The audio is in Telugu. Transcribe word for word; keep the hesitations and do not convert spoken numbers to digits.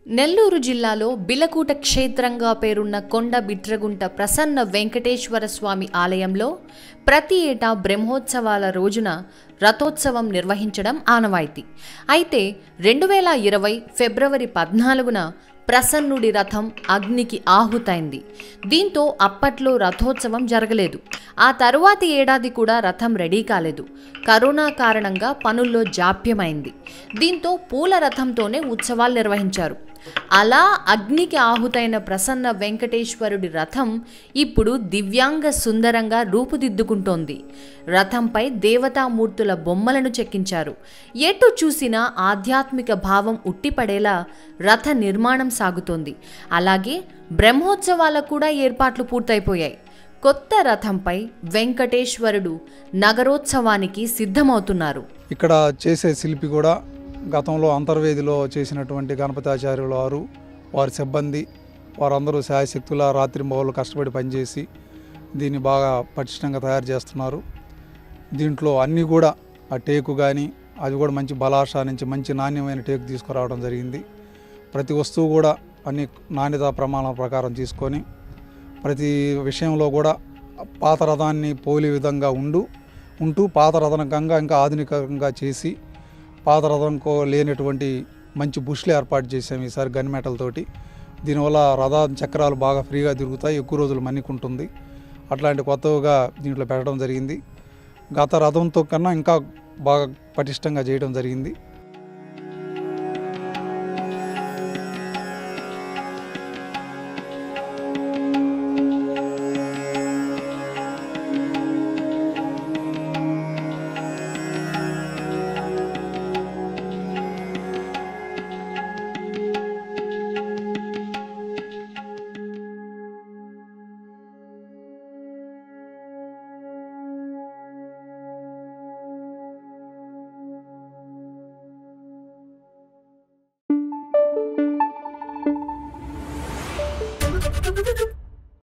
నెల్లూరు జిల్లాలో బిలకూట క్షేత్రంగా పేరున్న కొండ బిట్రగుంట ప్రసన్న వెంకటేశ్వర స్వామి ఆలయంలో ప్రతి ఏటా బ్రహ్మోత్సవాల రోజున రథోత్సవం నిర్వహించడం ఆనవాయితీ. అయితే రెండు వేల ఇరవై ఫిబ్రవరి పద్నాలుగున ప్రసన్నుడి రథం అగ్నికి ఆహుతైంది. దీంతో అప్పట్లో రథోత్సవం జరగలేదు. ఆ తరువాతి ఏడాది కూడా రథం రెడీ కాలేదు. కరోనా కారణంగా పనుల్లో జాప్యమైంది. దీంతో పూల రథంతోనే ఉత్సవాలు నిర్వహించారు. అలా అగ్నికి ఆహుతైన ప్రసన్న వెంకటేశ్వరుడి రథం ఇప్పుడు దివ్యాంగ సుందరంగా రూపుదిద్దుకుంటోంది. రథంపై దేవతామూర్తుల బొమ్మలను చెక్కించారు. ఎటు చూసినా ఆధ్యాత్మిక భావం ఉట్టిపడేలా రథ నిర్మాణం సాగుతోంది. అలాగే బ్రహ్మోత్సవాలకు కూడా ఏర్పాట్లు పూర్తయిపోయాయి. కొత్త రథంపై వెంకటేశ్వరుడు నగరోత్సవానికి సిద్ధమవుతున్నారు. ఇక్కడ చేసే శిల్పి కూడా గతంలో అంతర్వేదిలో చేసినటువంటి గణపతాచార్యుల వారు, వారి సిబ్బంది వారందరూ శాయశక్తుల రాత్రింబవళ్ళు కష్టపడి పనిచేసి దీన్ని బాగా పటిష్టంగా తయారు చేస్తున్నారు. దీంట్లో అన్నీ కూడా ఆ టేకు కానీ అది కూడా మంచి బలాషా నుంచి మంచి నాణ్యమైన టేకు తీసుకురావడం జరిగింది. ప్రతి వస్తువు కూడా అన్ని నాణ్యతా ప్రమాణాల ప్రకారం తీసుకొని ప్రతి విషయంలో కూడా పాత రథాన్ని పోలే విధంగా ఉండు ఉంటూ పాత రథనకంగా ఇంకా ఆధునికంగా చేసి పాత రథంకో లేనటువంటి మంచి బుష్లు ఏర్పాటు చేసాము ఈసారి గన్ మెటల్ తోటి. దీనివల్ల రథ చక్రాలు బాగా ఫ్రీగా తిరుగుతాయి, ఎక్కువ రోజులు మన్నికుంటుంది. అట్లాంటి కొత్తగా దీంట్లో పెట్టడం జరిగింది. గత రథంతో కన్నా ఇంకా బాగా పటిష్టంగా చేయడం జరిగింది. Thank you.